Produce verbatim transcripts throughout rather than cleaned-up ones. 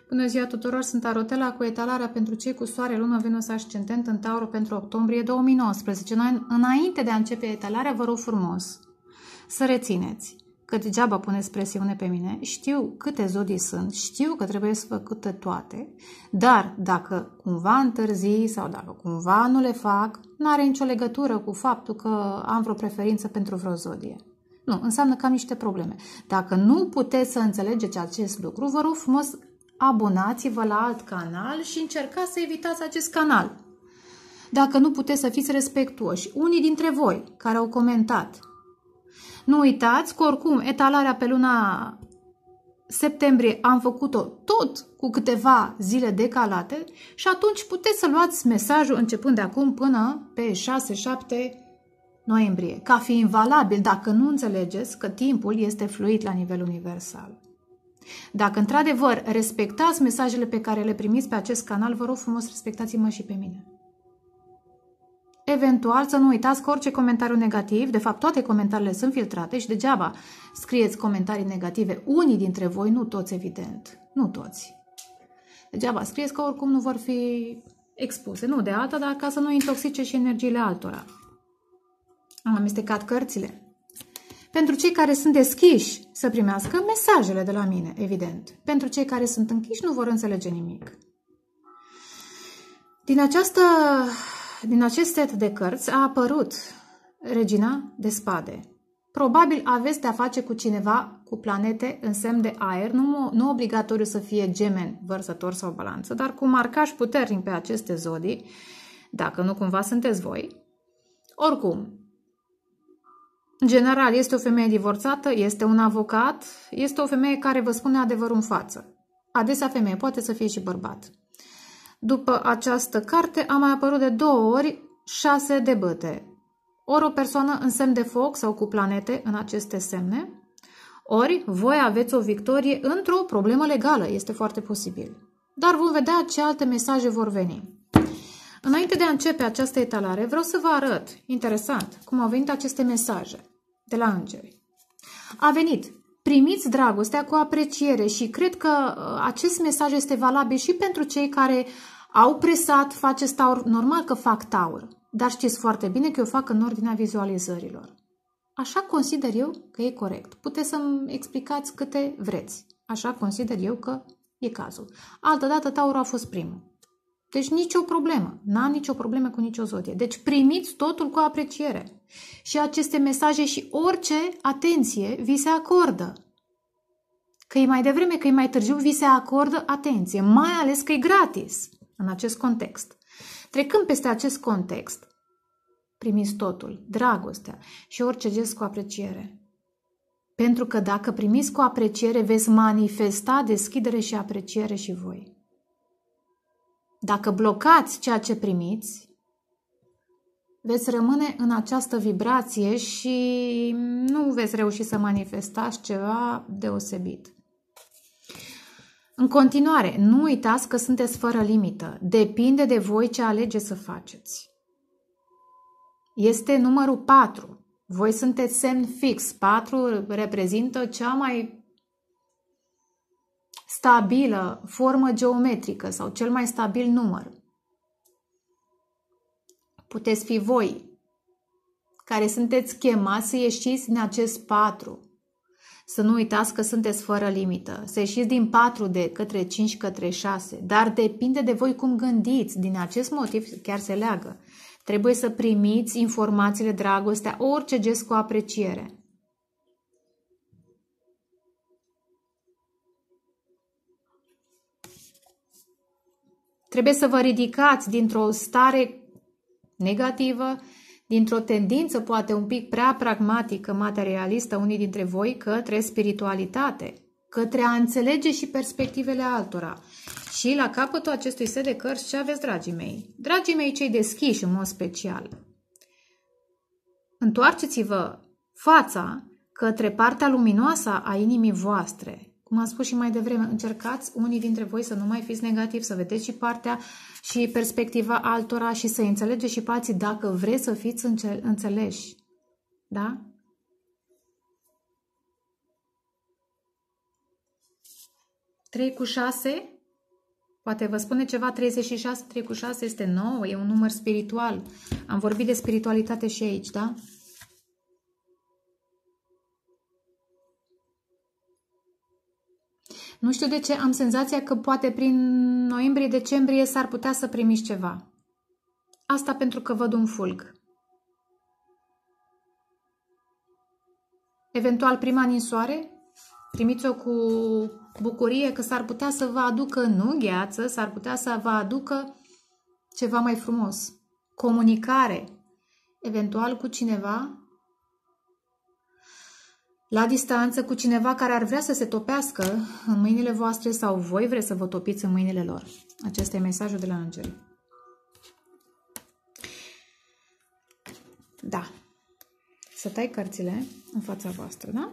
Bună ziua tuturor, sunt Arotela cu etalarea pentru cei cu soare, lună, Venus, ascendent în Taur pentru octombrie două mii nouăsprezece. Noi, înainte de a începe etalarea, vă rog frumos să rețineți că degeaba puneți presiune pe mine, știu câte zodii sunt, știu că trebuie să făcute toate, dar dacă cumva întârzi sau dacă cumva nu le fac, nu are nicio legătură cu faptul că am vreo preferință pentru vreo zodie. Nu, înseamnă că am niște probleme. Dacă nu puteți să înțelegeți acest lucru, vă rog frumos, abonați-vă la alt canal și încercați să evitați acest canal. Dacă nu puteți să fiți respectuoși, unii dintre voi care au comentat, nu uitați că oricum etalarea pe luna septembrie am făcut-o tot cu câteva zile decalate și atunci puteți să luați mesajul începând de acum până pe șase șapte noiembrie, ca fiind valabil dacă nu înțelegeți că timpul este fluid la nivel universal. Dacă într-adevăr respectați mesajele pe care le primiți pe acest canal, vă rog frumos, respectați-mă și pe mine. Eventual să nu uitați că orice comentariu negativ, de fapt toate comentariile sunt filtrate și degeaba scrieți comentarii negative, unii dintre voi, nu toți evident, nu toți. Degeaba scrieți că oricum nu vor fi expuse, nu de alta, dar ca să nu intoxice și energiile altora. Am amestecat cărțile. Pentru cei care sunt deschiși să primească mesajele de la mine, evident. Pentru cei care sunt închiși nu vor înțelege nimic. Din, această, din acest set de cărți a apărut Regina de Spade. Probabil aveți de-a face cu cineva cu planete în semn de aer, nu, nu obligatoriu să fie Gemeni, Vărsător sau Balanță, dar cu marcaj puternic pe aceste zodii, dacă nu cumva sunteți voi. Oricum, în general, este o femeie divorțată, este un avocat, este o femeie care vă spune adevărul în față. Adesea femeie, poate să fie și bărbat. După această carte a mai apărut de două ori șase de bâte. Ori o persoană în semn de foc sau cu planete în aceste semne, ori voi aveți o victorie într-o problemă legală, este foarte posibil. Dar vom vedea ce alte mesaje vor veni. Înainte de a începe această etalare, vreau să vă arăt, interesant, cum au venit aceste mesaje de la îngeri. A venit, primiți dragostea cu apreciere și cred că acest mesaj este valabil și pentru cei care au presat, faceți taur, normal că fac taur, dar știți foarte bine că eu fac în ordinea vizualizărilor. Așa consider eu că e corect. Puteți să-mi explicați câte vreți. Așa consider eu că e cazul. Altădată taurul a fost primul. Deci nicio problemă, n-am nicio problemă cu nicio zodie. Deci primiți totul cu apreciere. Și aceste mesaje și orice atenție vi se acordă. Că e mai devreme, că e mai târziu, vi se acordă atenție, mai ales că e gratis în acest context. Trecând peste acest context, primiți totul, dragostea și orice gest cu apreciere. Pentru că dacă primiți cu apreciere, veți manifesta deschidere și apreciere și voi. Dacă blocați ceea ce primiți, veți rămâne în această vibrație și nu veți reuși să manifestați ceva deosebit. În continuare, nu uitați că sunteți fără limită. Depinde de voi ce alegeți să faceți. Este numărul patru. Voi sunteți semn fix. patru reprezintă cea mai stabilă formă geometrică sau cel mai stabil număr. Puteți fi voi care sunteți chemați să ieșiți din acest patru. Să nu uitați că sunteți fără limită. Să ieșiți din patru de către cinci către șase. Dar depinde de voi cum gândiți. Din acest motiv chiar se leagă. Trebuie să primiți informațiile, dragostea, orice gest cu apreciere. Trebuie să vă ridicați dintr-o stare negativă, dintr-o tendință poate un pic prea pragmatică, materialistă, unii dintre voi, către spiritualitate, către a înțelege și perspectivele altora. Și la capătul acestui set de cărți, ce aveți, dragii mei? Dragii mei, cei deschiși în mod special, întoarceți-vă fața către partea luminoasă a inimii voastre. Cum am spus și mai devreme, încercați unii dintre voi să nu mai fiți negativi, să vedeți și partea și perspectiva altora și să înțelegeți și pe alții dacă vreți să fiți înțeleși. Da? trei cu șase, Poate vă spune ceva, treizeci și șase, trei cu șase este nouă, e un număr spiritual. Am vorbit de spiritualitate și aici, da? Nu știu de ce, am senzația că poate prin noiembrie-decembrie s-ar putea să primiți ceva. Asta pentru că văd un fulg. Eventual prima ninsoare, primiți-o cu bucurie că s-ar putea să vă aducă, nu gheață, s-ar putea să vă aducă ceva mai frumos. Comunicare, eventual cu cineva la distanță, cu cineva care ar vrea să se topească în mâinile voastre sau voi vreți să vă topiți în mâinile lor. Acesta e mesajul de la îngeri. Da. Să tai cărțile în fața voastră, da?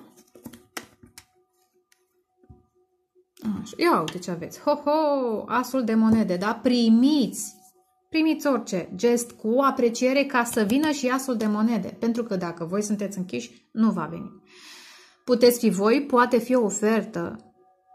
Așa. Ia uite ce aveți. Ho, ho, asul de monede, da? Primiți. Primiți orice gest cu apreciere ca să vină și asul de monede. Pentru că dacă voi sunteți închiși, nu va veni. Puteți fi voi, poate fi o ofertă.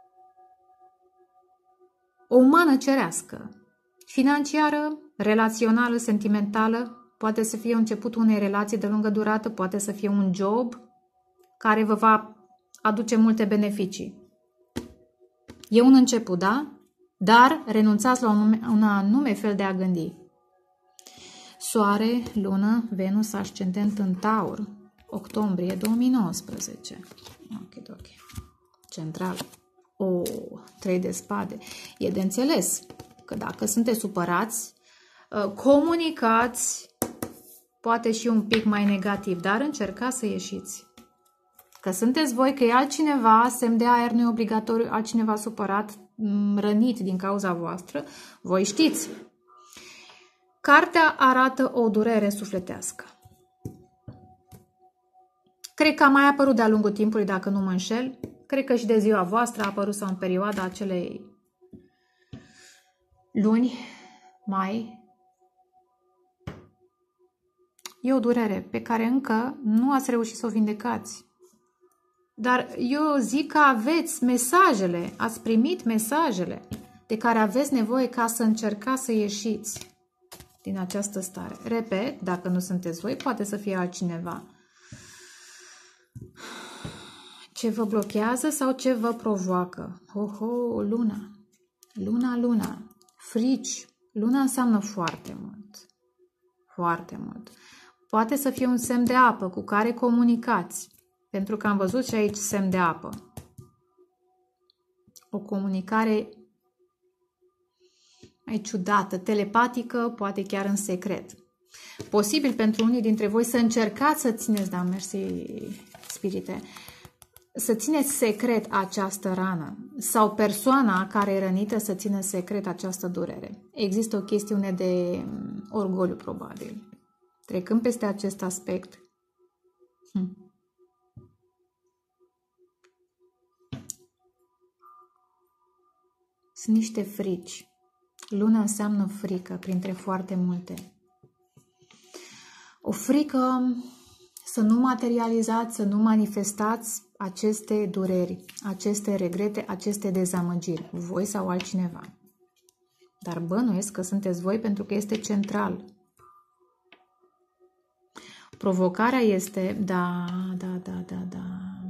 O umană cerească. Financiară, relațională, sentimentală. Poate să fie începutul unei relații de lungă durată, poate să fie un job care vă va aduce multe beneficii. E un început, da? Dar renunțați la un, nume, un anume fel de a gândi. Soare, lună, Venus, ascendent în Taur, octombrie două mii nouăsprezece. Ok, ok. Central. O, trei de spade. E de înțeles că dacă sunteți supărați, comunicați, poate și un pic mai negativ, dar încercați să ieșiți. Că sunteți voi, că e altcineva, semn de aer, nu e obligatoriu, altcineva supărat, rănit din cauza voastră, voi știți. Cartea arată o durere sufletească. Cred că a mai apărut de-a lungul timpului, dacă nu mă înșel. Cred că și de ziua voastră a apărut sau în perioada acelei luni, mai. E o durere pe care încă nu ați reușit să o vindecați. Dar eu zic că aveți mesajele, ați primit mesajele de care aveți nevoie ca să încercați să ieșiți din această stare. Repet, dacă nu sunteți voi, poate să fie altcineva. Ce vă blochează sau ce vă provoacă? Oho, luna. Luna, luna. Frici. Luna înseamnă foarte mult. Foarte mult. Poate să fie un semn de apă cu care comunicați. Pentru că am văzut și aici semn de apă. O comunicare mai ciudată, telepatică, poate chiar în secret. Posibil pentru unii dintre voi să încercați să țineți, da, mersi, spirite, să țineți secret această rană sau persoana care e rănită să țină secret această durere. Există o chestiune de orgoliu, probabil. Trecând peste acest aspect, hm. Sunt niște frici. Luna înseamnă frică, printre foarte multe. O frică să nu materializați, să nu manifestați aceste dureri, aceste regrete, aceste dezamăgiri, voi sau altcineva. Dar bănuiesc că sunteți voi pentru că este central. Provocarea este, da, da, da, da, da.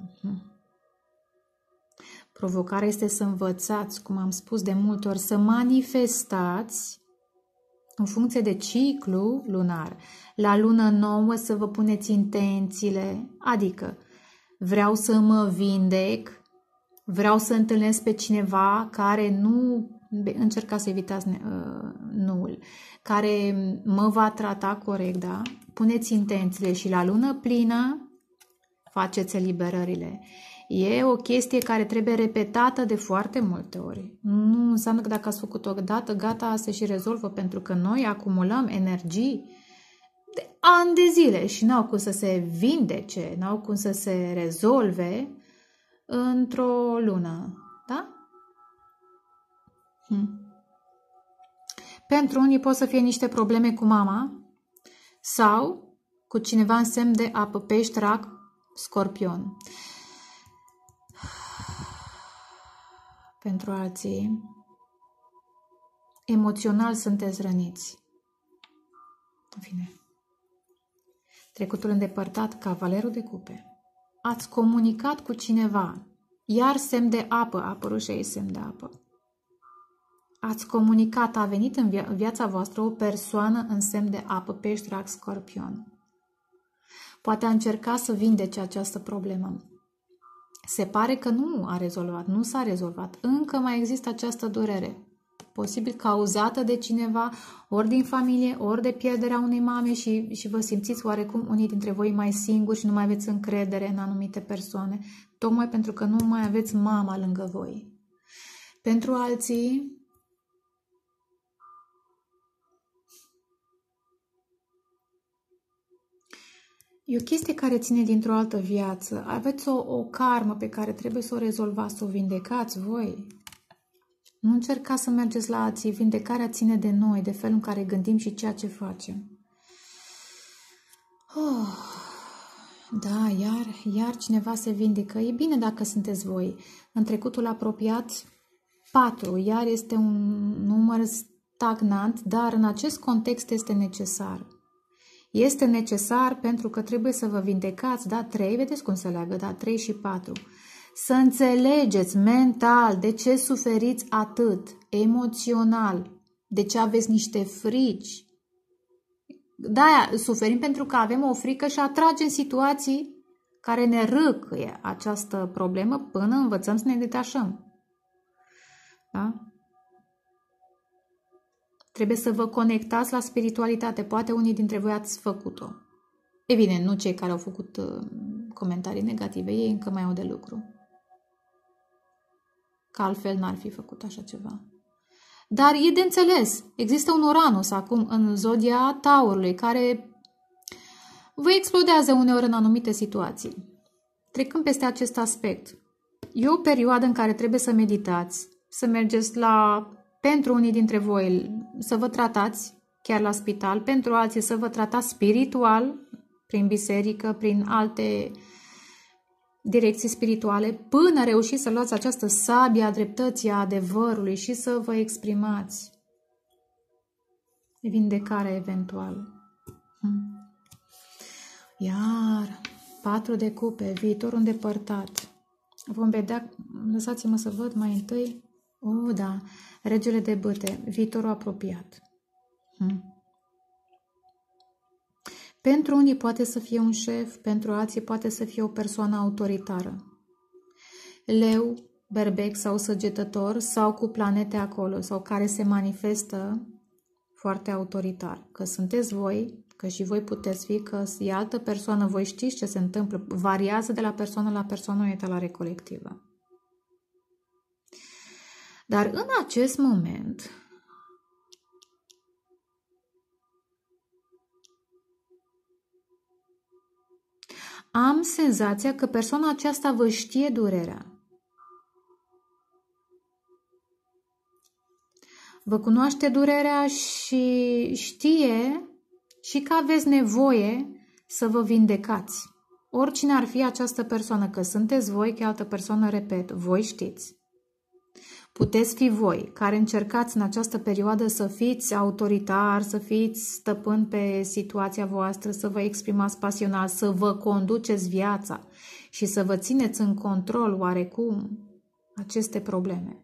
Provocarea este să învățați, cum am spus de multe ori, să manifestați în funcție de ciclu lunar. La lună nouă să vă puneți intențiile, adică vreau să mă vindec, vreau să întâlnesc pe cineva care nu, încercați să evitați uh, nuul, care mă va trata corect, da? Puneți intențiile și la lună plină faceți eliberările. E o chestie care trebuie repetată de foarte multe ori. Nu înseamnă că dacă ați făcut-o dată, gata, se și rezolvă, pentru că noi acumulăm energii de ani de zile și n-au cum să se vindece, n-au cum să se rezolve într-o lună. Da? Hm. Pentru unii pot să fie niște probleme cu mama sau cu cineva în semn de apă, pești, rac, scorpion. Pentru alții Emoțional sunteți răniți. În fine. Trecutul îndepărtat, cavalerul de cupe. Ați comunicat cu cineva. Iar semn de apă, a apărut și aici semn de apă. Ați comunicat, a venit în, via în viața voastră o persoană în semn de apă, pești, rac, scorpion. Poate a încercat să vindece această problemă. Se pare că nu a rezolvat, nu s-a rezolvat. Încă mai există această durere. Posibil cauzată de cineva, ori din familie, ori de pierderea unei mame și, și vă simțiți oarecum unii dintre voi mai singuri și nu mai aveți încredere în anumite persoane, tocmai pentru că nu mai aveți mama lângă voi. Pentru alții, e o chestie care ține dintr-o altă viață. Aveți o, o karmă pe care trebuie să o rezolvați, să o vindecați voi. Nu încercați să mergeți la alții. Vindecarea ține de noi, de felul în care gândim și ceea ce facem. Oh, da, iar, iar cineva se vindecă. E bine dacă sunteți voi. În trecutul apropiat, patru. Iar este un număr stagnant, dar în acest context este necesar. Este necesar pentru că trebuie să vă vindecați, da, trei, vedeți cum se leagă, da, trei și patru. Să înțelegeți mental de ce suferiți atât, emoțional, de ce aveți niște frici. Da, suferim pentru că avem o frică și atragem situații care ne râcăie această problemă până învățăm să ne detașăm. Da? Trebuie să vă conectați la spiritualitate. Poate unii dintre voi ați făcut-o. Evident, nu cei care au făcut uh, comentarii negative. Ei încă mai au de lucru. Că altfel n-ar fi făcut așa ceva. Dar e de înțeles. Există un Uranus acum în zodia Taurului care vă explodează uneori în anumite situații. Trecând peste acest aspect, e o perioadă în care trebuie să meditați, să mergeți la... Pentru unii dintre voi să vă tratați chiar la spital, pentru alții să vă tratați spiritual, prin biserică, prin alte direcții spirituale, până reușiți să luați această sabie a dreptății, a adevărului și să vă exprimați. Vindecarea eventual. Iar patru de cupe, viitorul îndepărtat. Vom vedea, lăsați-mă să văd mai întâi. Oh, da, regele de bâte, viitorul apropiat. Hmm. Pentru unii poate să fie un șef, pentru alții poate să fie o persoană autoritară. Leu, berbec sau săgetător sau cu planete acolo sau care se manifestă foarte autoritar. Că sunteți voi, că și voi puteți fi, că e altă persoană, voi știți ce se întâmplă, variază de la persoană la persoană, o etalare colectivă. Dar în acest moment, am senzația că persoana aceasta vă știe durerea. Vă cunoaște durerea și știe și că aveți nevoie să vă vindecați. Oricine ar fi această persoană, că sunteți voi, că altă persoană, repet, voi știți. Puteți fi voi, care încercați în această perioadă să fiți autoritar, să fiți stăpân pe situația voastră, să vă exprimați pasional, să vă conduceți viața și să vă țineți în control oarecum aceste probleme.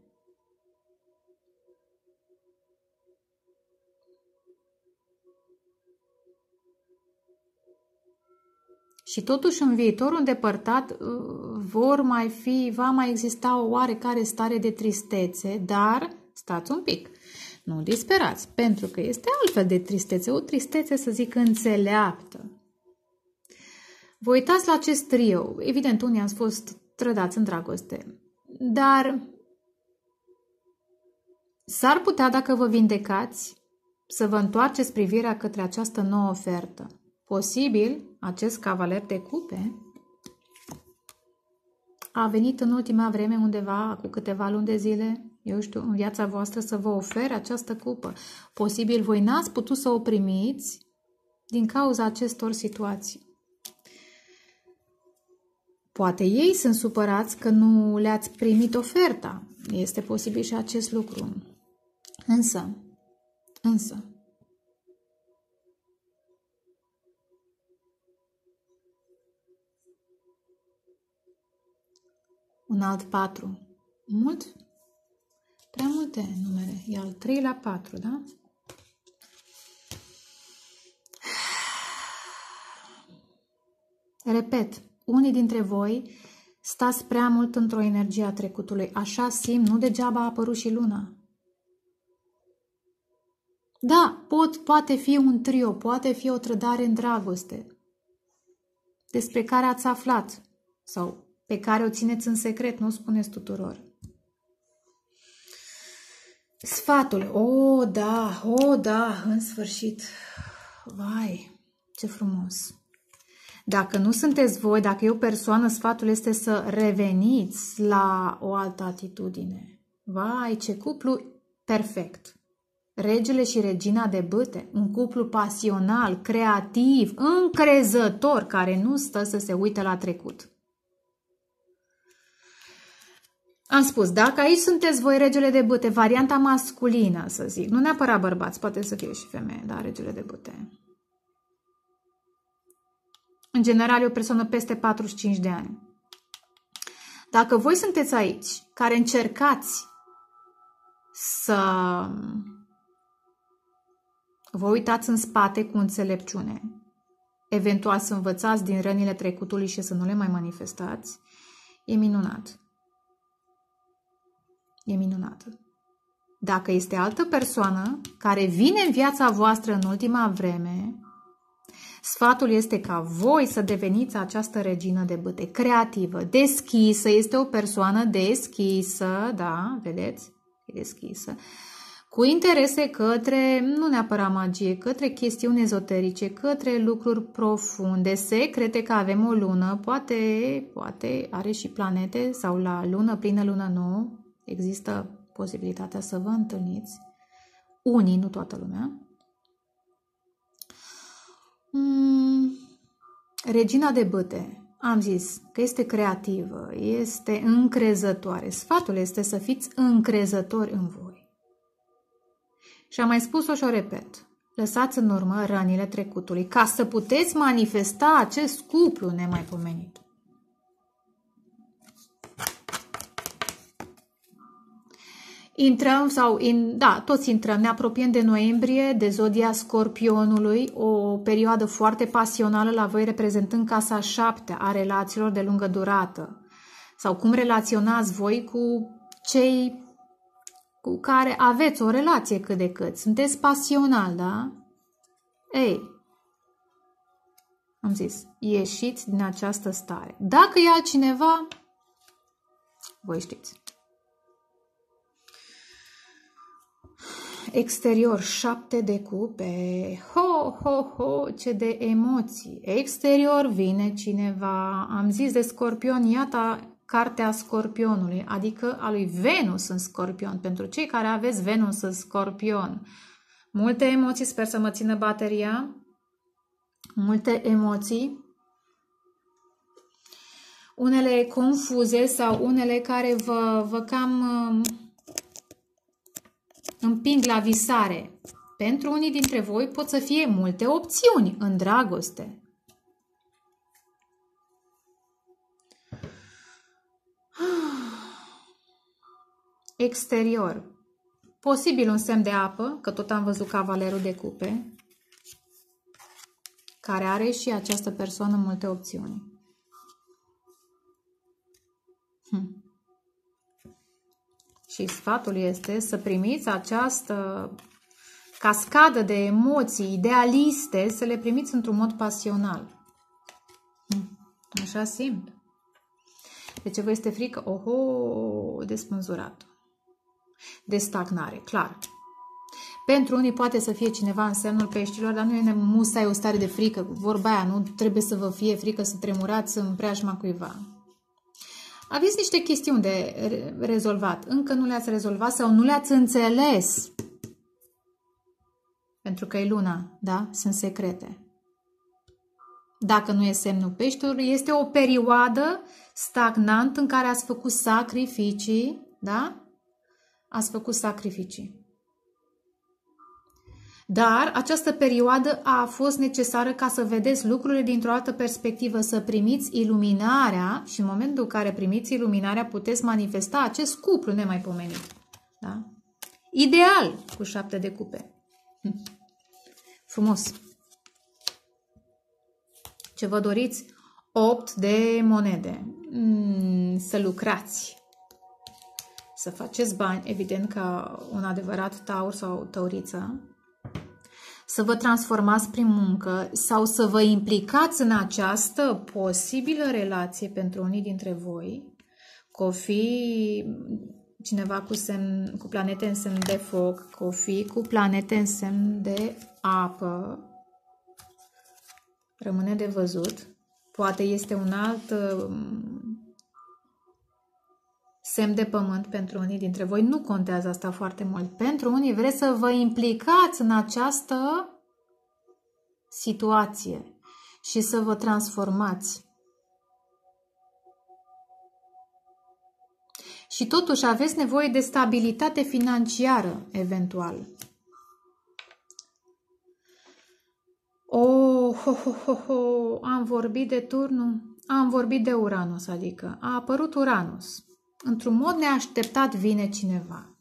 Și totuși în viitorul îndepărtat vor mai fi, va mai exista o oarecare stare de tristețe, dar stați un pic, nu disperați, pentru că este altfel de tristețe, o tristețe, să zic, înțeleaptă. Vă uitați la acest trio, evident unii ați fost trădați în dragoste, dar s-ar putea, dacă vă vindecați, să vă întoarceți privirea către această nouă ofertă. Posibil, acest cavaler de cupe a venit în ultima vreme undeva, cu câteva luni de zile, eu știu, în viața voastră să vă ofere această cupă. Posibil, voi n-ați putut să o primiți din cauza acestor situații. Poate ei sunt supărați că nu le-ați primit oferta. Este posibil și acest lucru. Însă, Însă, un alt patru. Mult? Prea multe numere. E al treilea patru, da? Repet, unii dintre voi stați prea mult într-o energie a trecutului. Așa simt, nu degeaba a apărut și luna. Da, pot, poate fi un trio, poate fi o trădare în dragoste despre care ați aflat sau pe care o țineți în secret, nu o spuneți tuturor. Sfatul, o, da, o, da, în sfârșit. Vai, ce frumos. Dacă nu sunteți voi, dacă e o persoană, sfatul este să reveniți la o altă atitudine. Vai, ce cuplu perfect! Regele și regina de bâte, un cuplu pasional, creativ, încrezător, care nu stă să se uite la trecut. Am spus, dacă aici sunteți voi regele de bâte, varianta masculină, să zic, nu neapărat bărbați, poate să fie și femeie, dar regele de bâte. În general e o persoană peste patruzeci și cinci de ani. Dacă voi sunteți aici, care încercați să vă uitați în spate cu înțelepciune, eventual să învățați din rănile trecutului și să nu le mai manifestați, e minunat. E minunat. Dacă este altă persoană care vine în viața voastră în ultima vreme, sfatul este ca voi să deveniți această regină de bâte, creativă, deschisă, este o persoană deschisă, da, vedeți? E deschisă, cu interese către, nu neapărat magie, către chestiuni ezoterice, către lucruri profunde, secrete, că avem o lună, poate, poate are și planete sau la lună plină, lună nouă, există posibilitatea să vă întâlniți, unii, nu toată lumea. Hmm. Regina de bâte, am zis că este creativă, este încrezătoare. Sfatul este să fiți încrezători în voi. Și am mai spus-o și o repet. Lăsați în urmă rănile trecutului ca să puteți manifesta acest cuplu nemaipomenit. Intrăm sau, in, da, toți intrăm, ne apropiem de noiembrie, de zodia Scorpionului, o perioadă foarte pasională la voi, reprezentând casa șaptea a relațiilor de lungă durată. Sau cum relaționați voi cu cei cu care aveți o relație cât de cât. Sunteți pasional, da? Ei, am zis, ieșiți din această stare. Dacă e altcineva, voi știți. Exterior, șapte de cupe, ho, ho, ho, ce de emoții. Exterior vine cineva, am zis de Scorpion, iată cartea Scorpionului, adică a lui Venus în Scorpion, pentru cei care aveți Venus în Scorpion. Multe emoții, sper să mă țină bateria, multe emoții, unele confuze sau unele care vă, vă cam împing la visare. Pentru unii dintre voi pot să fie multe opțiuni în dragoste. Exterior. Posibil un semn de apă, că tot am văzut cavalerul de cupe, care are și această persoană multe opțiuni. Hm. Și sfatul este să primiți această cascadă de emoții idealiste, să le primiți într-un mod pasional. Hm. Așa simt. De ce vă este frică? Oho, de spânzurat. De stagnare, clar. Pentru unii poate să fie cineva în semnul peștilor, dar nu e musai o stare de frică. Vorba aia, nu trebuie să vă fie frică să tremurați în preajma cuiva. Aveți niște chestiuni de rezolvat. Încă nu le-ați rezolvat sau nu le-ați înțeles. Pentru că e luna, da? Sunt secrete. Dacă nu e semnul peștilor, este o perioadă stagnantă în care ați făcut sacrificii, da? Ați făcut sacrificii. Dar această perioadă a fost necesară ca să vedeți lucrurile dintr-o altă perspectivă, să primiți iluminarea și în momentul în care primiți iluminarea puteți manifesta acest cuplu nemaipomenit. Da? Ideal cu șapte de cupe. Hm. Frumos. Ce vă doriți? opt de monede. Mm, să lucrați. Să faceți bani, evident ca un adevărat taur sau tauriță. Să vă transformați prin muncă sau să vă implicați în această posibilă relație pentru unii dintre voi. Că o fi cineva cu, semn, cu planete în semn de foc, că o fi cu planete în semn de apă. Rămâne de văzut. Poate este un alt semn de pământ pentru unii dintre voi. Nu contează asta foarte mult. Pentru unii vreți să vă implicați în această situație și să vă transformați. Și totuși aveți nevoie de stabilitate financiară, eventual. Oh, ho, ho, ho, ho. Am vorbit de turnul, am vorbit de Uranus, adică a apărut Uranus. Într-un mod neașteptat vine cineva.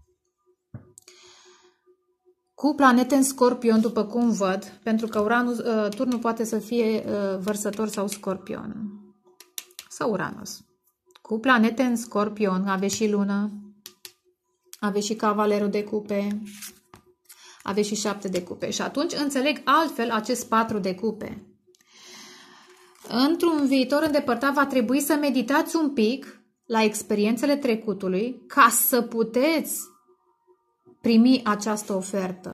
Cu planete în Scorpion, după cum văd, pentru că Uranus, uh, turnul poate să fie uh, Vărsător sau Scorpion. Sau Uranus. Cu planete în Scorpion, aveți și Lună, aveți și Cavalerul de Cupe, aveți și șapte de cupe. Și atunci înțeleg altfel acest patru de cupe. Într-un viitor îndepărtat va trebui să meditați un pic la experiențele trecutului ca să puteți primi această ofertă.